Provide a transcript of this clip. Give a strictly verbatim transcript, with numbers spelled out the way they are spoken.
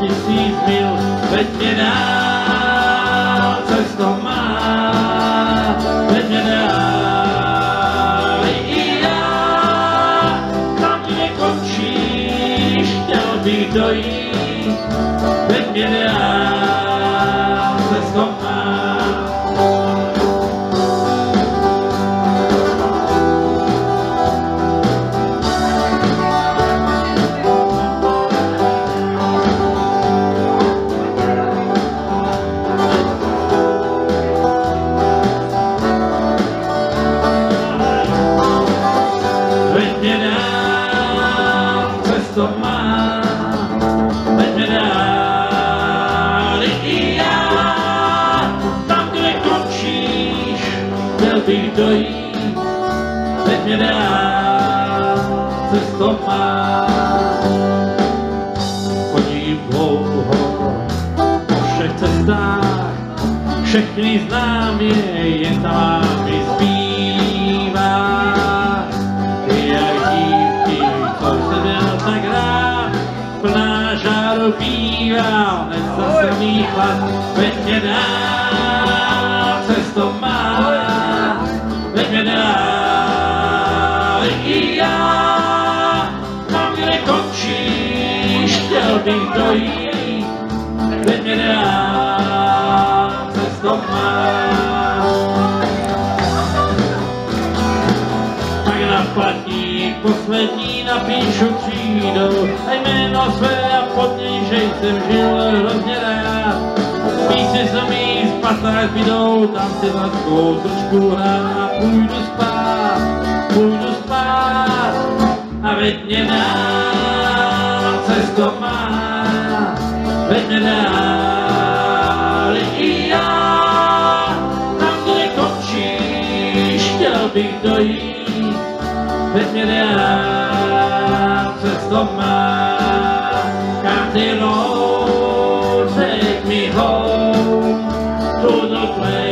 tisíc mil, veď mě dál, cesto má, veď mě dál, i já, tam kde končíš, chtěl bych dojít, veď mě dál, cesto má. To má, veď mě dál, i já, tam, kde končíš, chtěl bych dojít, veď mě dál, cesto má. Chodím dlouho po všech cestách, všechny znám je, jen tam mi zbývá. Tak rád, plná žáru bývá, nezasaný chlad, veď mě dál, cesto má, veď mě dál, i já, tam, kde končíš, chtěl bych dojít, veď mě dál, cesto má. Tak naplatí poslední napíšu třídou a jméno své a pod něj, že jsem žil hrozně rád. Písně se mi z pasáž zbydou, tam si laskou trošku hrát a půjdu spát, půjdu spát. A veď mě dál, cesto má, veď mě dál, i já, tam, kde končíš, chtěl bych dojít, veď mě dál, cesto má. Country roads take me home to the place